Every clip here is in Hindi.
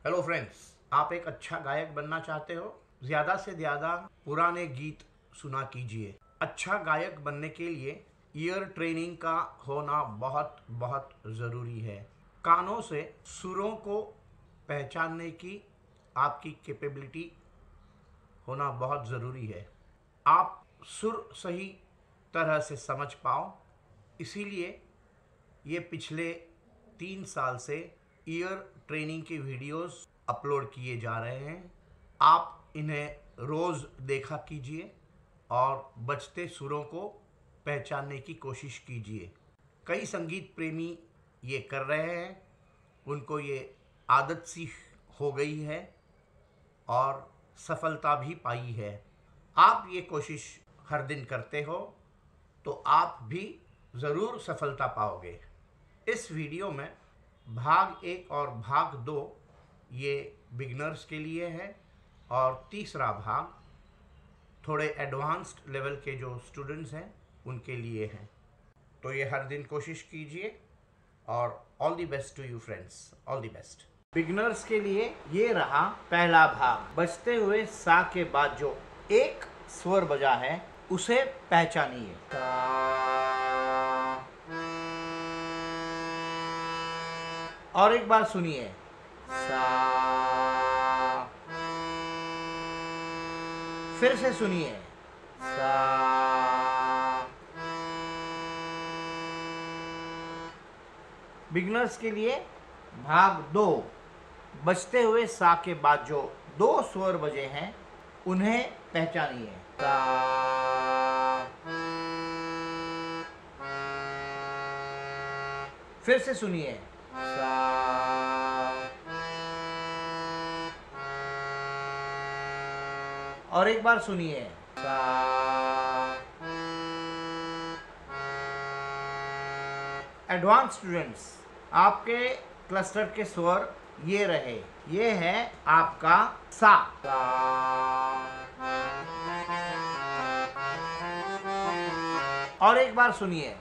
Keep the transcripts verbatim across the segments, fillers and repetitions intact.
हेलो फ्रेंड्स, आप एक अच्छा गायक बनना चाहते हो? ज़्यादा से ज़्यादा पुराने गीत सुना कीजिए। अच्छा गायक बनने के लिए ईयर ट्रेनिंग का होना बहुत बहुत ज़रूरी है। कानों से सुरों को पहचानने की आपकी कैपेबिलिटी होना बहुत ज़रूरी है। आप सुर सही तरह से समझ पाओ, इसीलिए ये पिछले तीन साल से ईयर ट्रेनिंग की वीडियोस अपलोड किए जा रहे हैं। आप इन्हें रोज़ देखा कीजिए और बजते सुरों को पहचानने की कोशिश कीजिए। कई संगीत प्रेमी ये कर रहे हैं, उनको ये आदत सी हो गई है और सफलता भी पाई है। आप ये कोशिश हर दिन करते हो तो आप भी ज़रूर सफलता पाओगे। इस वीडियो में भाग एक और भाग दो ये बिगनर्स के लिए है और तीसरा भाग थोड़े एडवांस्ड लेवल के जो स्टूडेंट्स हैं उनके लिए हैं। तो ये हर दिन कोशिश कीजिए और all the best to you friends, all the best. Beginners के लिए ये रहा पहला भाग। बजते हुए सा के बाद जो एक स्वर बजा है उसे पहचानिए। और एक बार सुनिए, सा। फिर से सुनिए, सा। बिगनर्स के लिए भाग दो। बजते हुए सा के बाद जो दो स्वर बजे हैं उन्हें पहचानिए। सा। फिर से सुनिए, सा। और एक बार सुनिए, सा। एडवांस स्टूडेंट्स, आपके क्लस्टर के स्वर ये रहे। ये है आपका सा। सा। और एक बार सुनिए,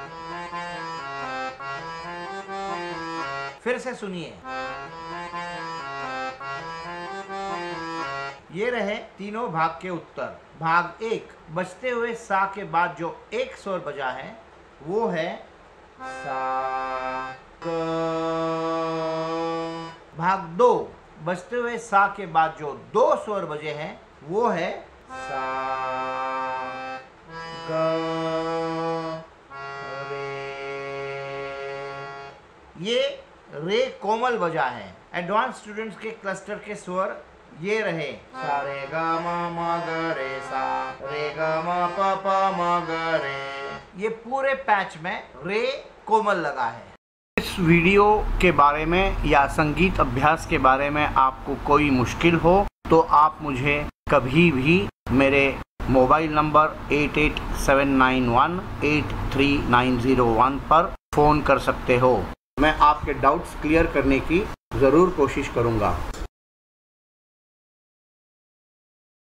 फिर से सुनिए। ये रहे तीनों भाग के उत्तर। भाग एक, बजते हुए सा के बाद जो एक स्वर बजा है वो है सा। क। भाग दो, बजते हुए सा के बाद जो दो स्वर बजे हैं वो है सा। ग। ये रे कोमल बजा है। एडवांस स्टूडेंट्स के क्लस्टर के स्वर ये रहे। सा रे ग म म ग रे सा, रे ग म प प म ग रे। ये पूरे पैच में रे कोमल लगा है। इस वीडियो के बारे में या संगीत अभ्यास के बारे में आपको कोई मुश्किल हो तो आप मुझे कभी भी मेरे mobile number eight eight seven nine one eight three nine zero one पर फ़ोन कर सकते हो। मैं आपके डाउट्स क्लियर करने की ज़रूर कोशिश करूँगा।